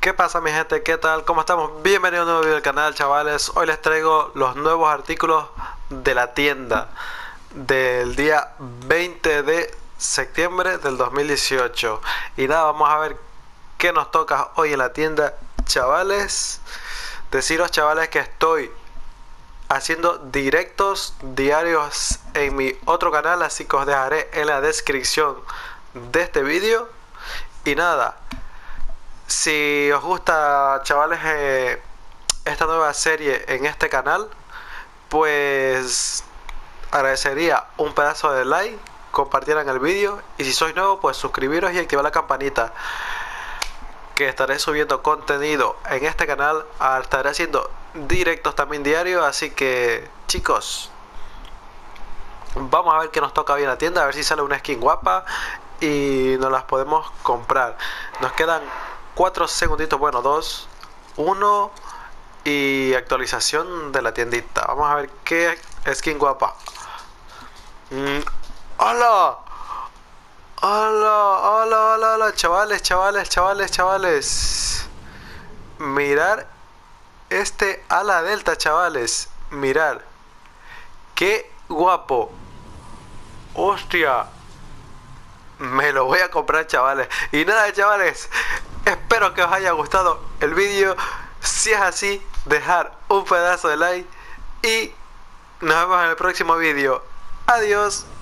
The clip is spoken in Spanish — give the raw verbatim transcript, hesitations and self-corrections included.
¿Qué pasa, mi gente? ¿Qué tal? ¿Cómo estamos? Bienvenidos a un nuevo video del canal, chavales. Hoy les traigo los nuevos artículos de la tienda del día veinte de septiembre del dos mil dieciocho. Y nada, vamos a ver qué nos toca hoy en la tienda, chavales. Deciros, chavales, que estoy haciendo directos diarios en mi otro canal, así que os dejaré en la descripción de este vídeo. Y nada, si os gusta, chavales, eh, esta nueva serie en este canal, pues agradecería un pedazo de like, compartieran el vídeo, y si sois nuevo, pues suscribiros y activar la campanita, que estaré subiendo contenido en este canal. Estaré haciendo directos también diarios, así que, chicos, vamos a ver qué nos toca hoy en la tienda, a ver si sale una skin guapa y nos las podemos comprar. Nos quedan cuatro segunditos, bueno, dos, uno y actualización de la tiendita. Vamos a ver qué skin guapa. Mm, ¡Hola! ¡Hola! ¡Hola! ¡Hola! ¡Hola! Chavales, chavales, chavales, chavales. Mirar este ala delta, chavales. Mirar. ¡Qué guapo! ¡Hostia! Me lo voy a comprar, chavales. Y nada, chavales, espero que os haya gustado el vídeo. Si es así, dejar un pedazo de like y nos vemos en el próximo vídeo. Adiós.